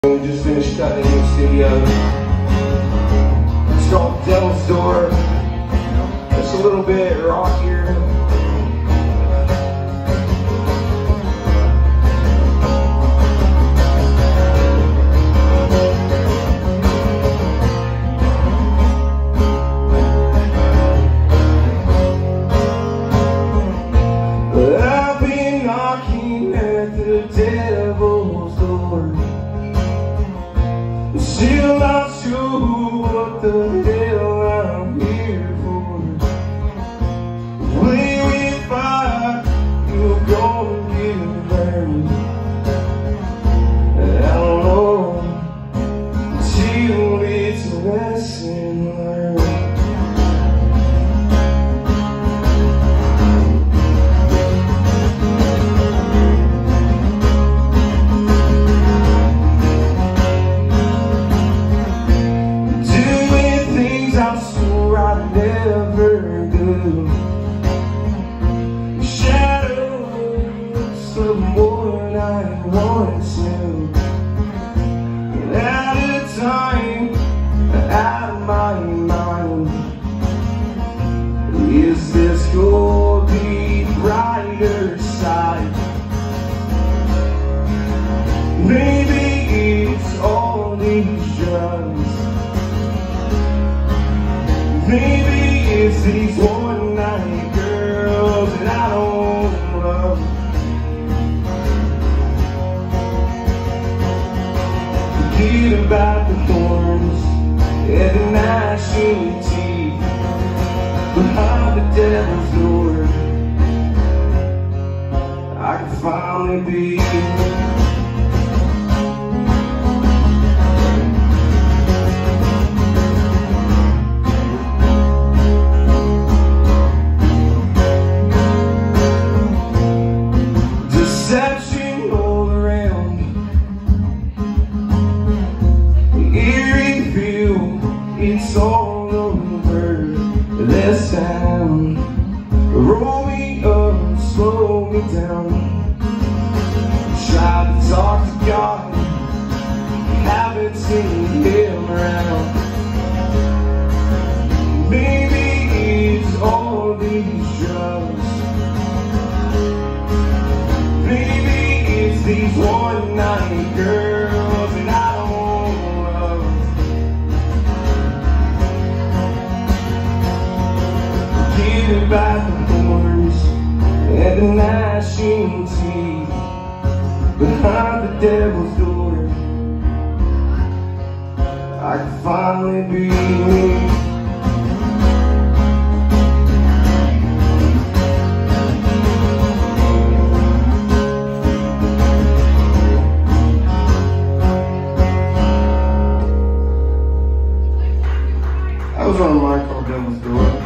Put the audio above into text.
We just finished cutting a new studio. It's called Devil's Door. It's a little bit rockier. I've been knocking at the devil's door. Still not sure what the hell I'm here for. Play with fire, you're gonna get burned. I don't know till it's a lesson learned. I'd never do. Shadows of more than I want to. At a time, out of my mind. Is this your deep brighter side? Maybe it's all these drugs. Maybe it's these one-night girls that I don't love. Forget about the thorns and the gnashing teeth behind the devil's door. I can finally be deception all around. The eerie feel, it's all over this town. Roll me up, slow me down. Try to talk to God, haven't seen him around. Maybe it's all these drugs. Maybe it's these one-night girls that I don't love. Forget about the thorns and the gnashing teeth behind the devil's door. I can finally be me. That was on a mic called Devil's Door.